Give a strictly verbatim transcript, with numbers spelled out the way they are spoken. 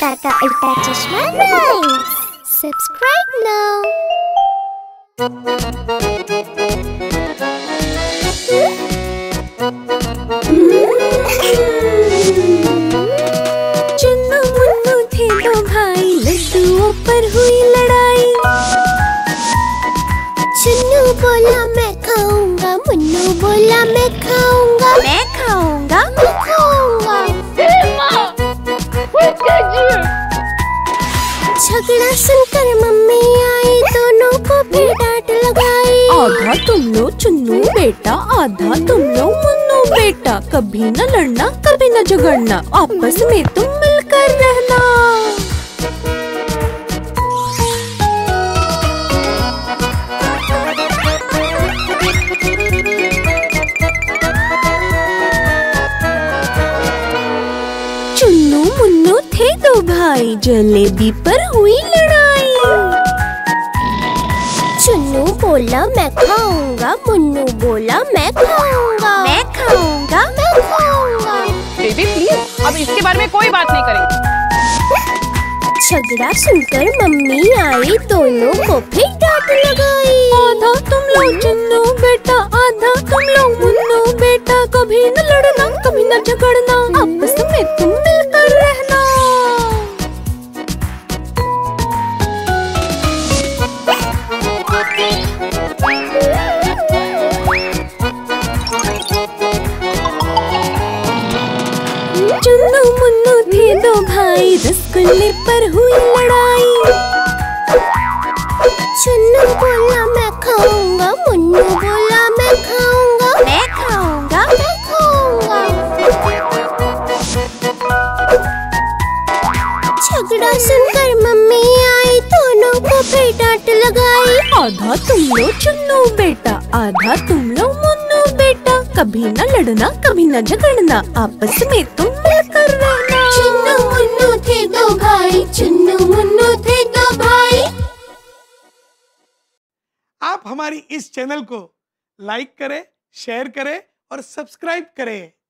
Mehta ka Ooltah Chashmah rhymes. Subscribe now. Chunnu Munnu थे दो भाई, लड्डुओं पर हुई लड़ाई। चुन्नू बोला मैं खाऊंगा, मुन्नू बोला मैं खाऊंगा। मैं खाऊंगा, मैं खाऊंगा। झगड़ा सुनकर मम्मी आई, दोनों को फिर डांट लगाई। आधा तुम लो चुन्नू बेटा, आधा तुम लो मुन्नू बेटा। कभी न लड़ना, कभी न झगड़ना, आपस में तुम मिलकर रहना। चुन्नू मुन्नू थे दो भाई, जलेबी पर हुई लड़ाई। चुन्नू बोला मैं खाऊंगा, मुन्नू बोला मैं खाऊंगा। मैं खाऊंगा, मैं खाऊंगा। बेबी प्लीज, अब इसके बारे में कोई बात नहीं करेंगे। झगड़ा सुनकर मम्मी आई, दोनों को फिर डांट लगाई। आधा तुम लो चुन्नू बेटा, आधा तुम लो मुन्नू बेटा। कभी न लड़ना, कभी न झगड़ना, आपस में तुम मिलकर रहना। चुन्नू मुन्नू थे दो भाई, रसगुल्ले पर हुई लड़ाई। चुन्नू बोला मैं खाऊंगा, मुन्नू बोला मैं खाऊंगा। मैं खाऊंगा, मैं खाऊंगा। झगड़ा सुनकर मम्मी आई, दोनों को फिर डांट लगाई। आधा तुम लो चुन्नू बेटा, आधा तुम लो मुन्नू बेटा। कभी न लड़ना, कभी न झगड़ना, आपस में तुम मिलकर रहना। चुन्नू मुन्नू थे दो भाई, चुन्नू मुन्नू थे दो भाई। आप हमारी इस चैनल को लाइक करें, शेयर करें और सब्सक्राइब करें।